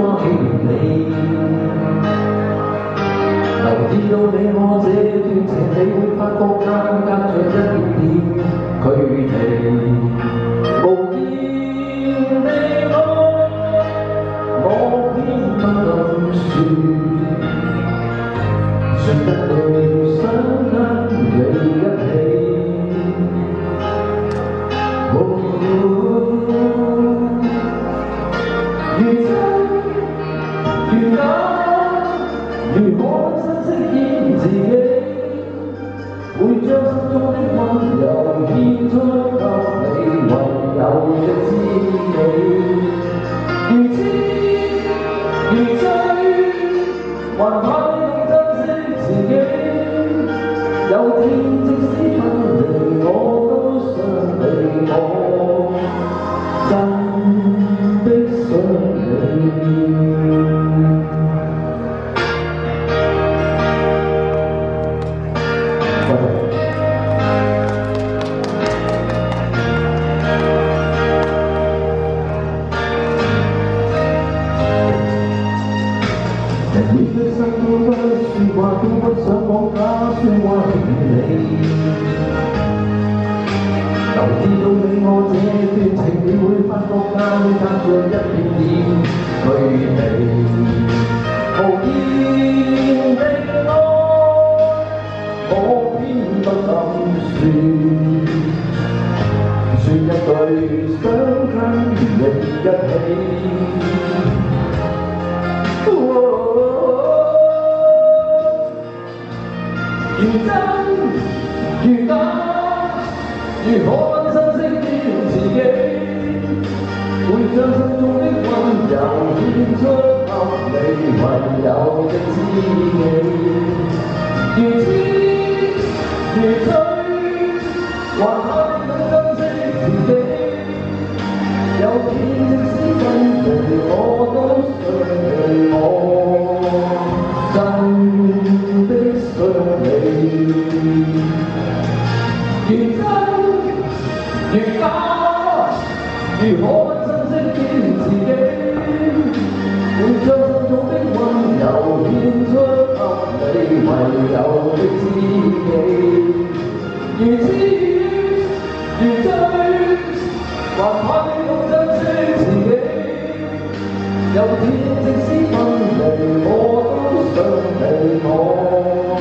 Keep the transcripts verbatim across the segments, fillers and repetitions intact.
掛起你，留意到你我這段情，你會發覺間隔着一點點距離。無言地愛，我偏不敢說，說得對想跟你一起。如真如假，如可珍惜見自己，會將心中的溫柔獻出給你，唯有的知己。如痴如醉，還怕你珍惜自己，有天即使分離，我都想你我真。每一生都不說話，都不想講假説話與你。留意到你我這段情，你會發覺間隔着一點點距離。無言的愛，我偏不敢説，説一句想跟你一起。如真如假，如可珍惜了自己，會將心中的溫柔獻出給你，唯有的知己。如痴如醉，還怕你更珍惜自己，有天即使分離，我都想你我真的想你。如真如假，如可珍惜見自己，會將心中的溫柔獻出給你，唯有的知己。如痴如醉，還怕你更珍惜自己，有天即使分離，我都想你我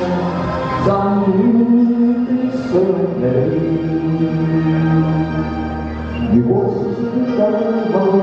真的想你。如果是真的